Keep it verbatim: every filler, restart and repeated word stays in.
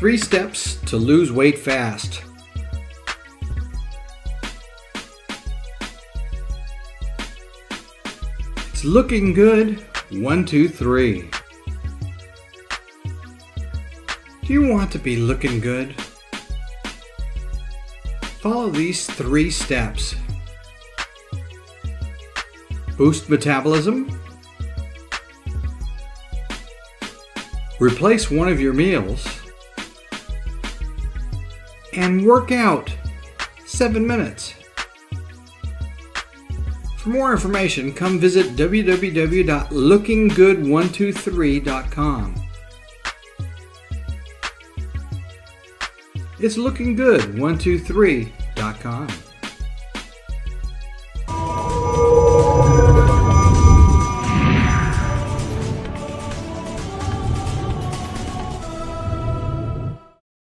Three steps to lose weight fast. It's looking good. One, two, three. Do you want to be looking good? Follow these three steps. Boost metabolism. Replace one of your meals. And work out seven minutes. For more information, come visit w w w dot looking good one two three dot com. It's looking good one two three dot com.